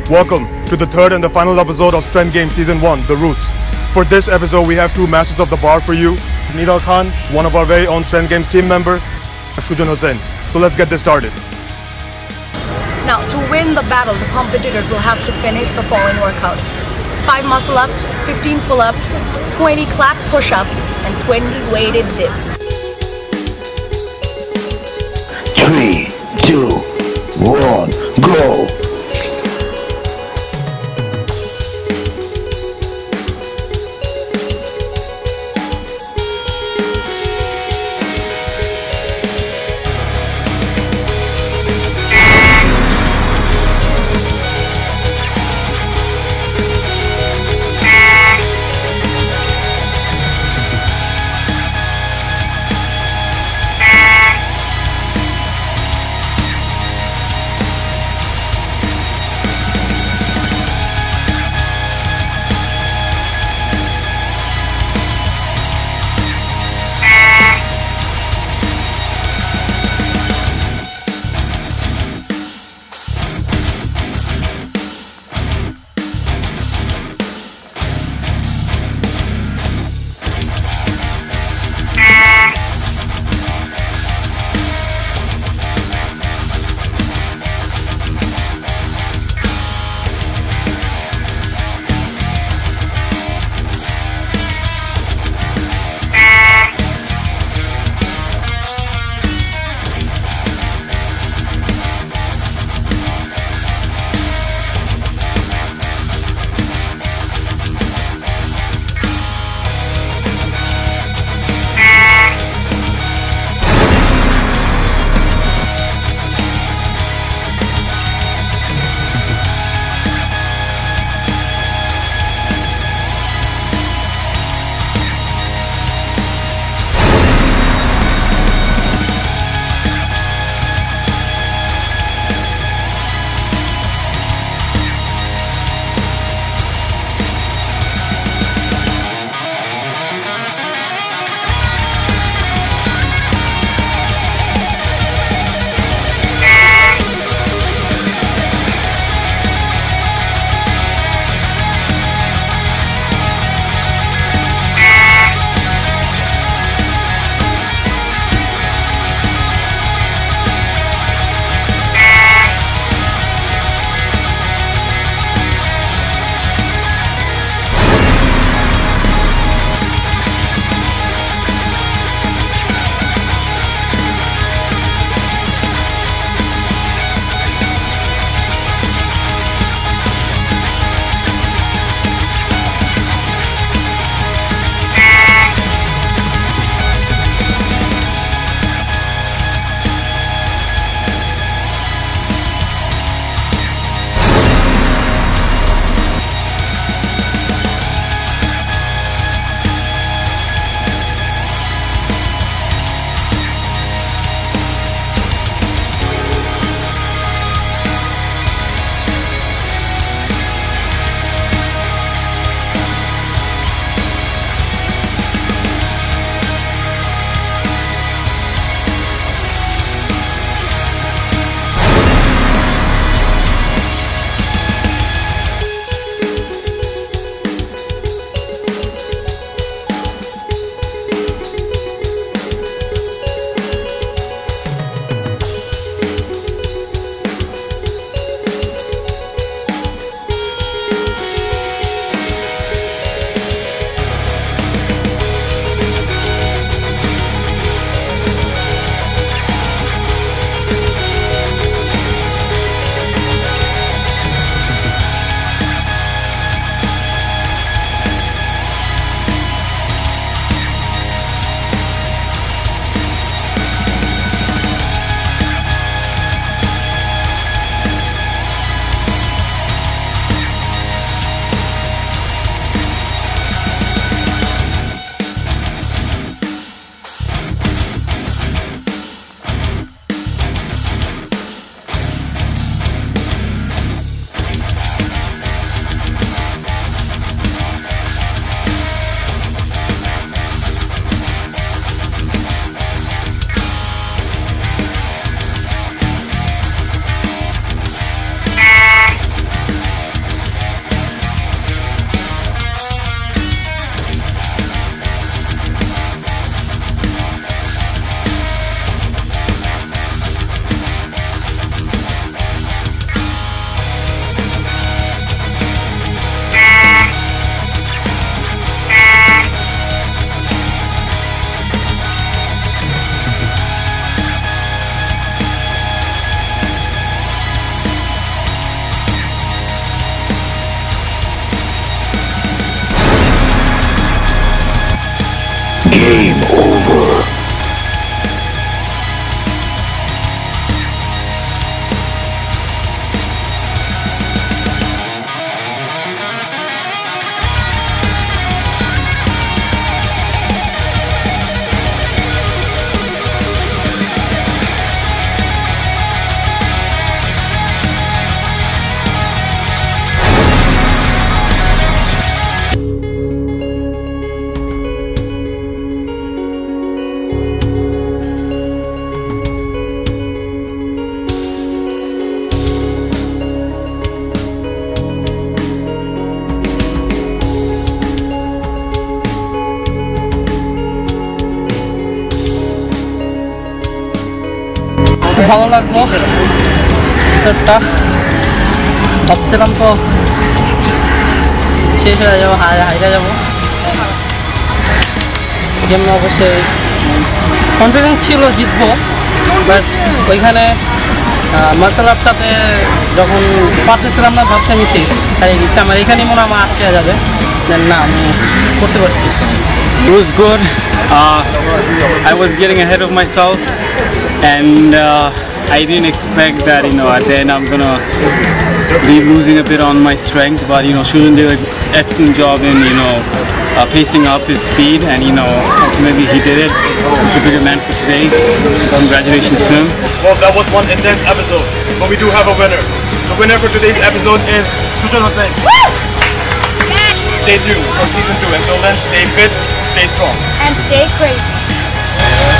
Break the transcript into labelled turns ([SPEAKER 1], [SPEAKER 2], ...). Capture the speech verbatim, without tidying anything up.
[SPEAKER 1] Welcome to the third and the final episode of Strength Games Season one, The Roots. For this episode, we have two masters of the bar for you. Nidal Khan, one of our very own Strength Games team member, and Sujan Hussain. So let's get this started.
[SPEAKER 2] Now, to win the battle, the competitors will have to finish the following workouts. five muscle-ups, fifteen pull-ups, twenty clap push-ups, and twenty weighted dips.
[SPEAKER 3] Three, two, one, go! over.
[SPEAKER 4] ভালো লাগলো সেটটা ভাবছিলাম তো শেষ হয়ে যাবো হাইরা যাবো গেম অবশ্যই কনফিডেন্স ছিল জিতবো বাট ওইখানে মাসেল আপটাতে যখন পারতেছিলাম না ভাবছি আমি শেষ হারিয়ে গেছি আমার এখানেই মনে আমার আটকে যাবে না আমি করতে পারছি
[SPEAKER 5] It was good. Uh, I was getting ahead of myself, and uh, I didn't expect that. You know, at the end I'm gonna be losing a bit on my strength. But you know, Shujan did an excellent job in you know uh, pacing up his speed, and you know ultimately he did it. He's the bigger man for today. So congratulations to him.
[SPEAKER 1] Well, that was one intense episode, but we do have a winner. The winner for today's episode is Shujan Hossain. Stay tuned for season two. Until then, stay fit, stay strong,
[SPEAKER 2] And stay crazy.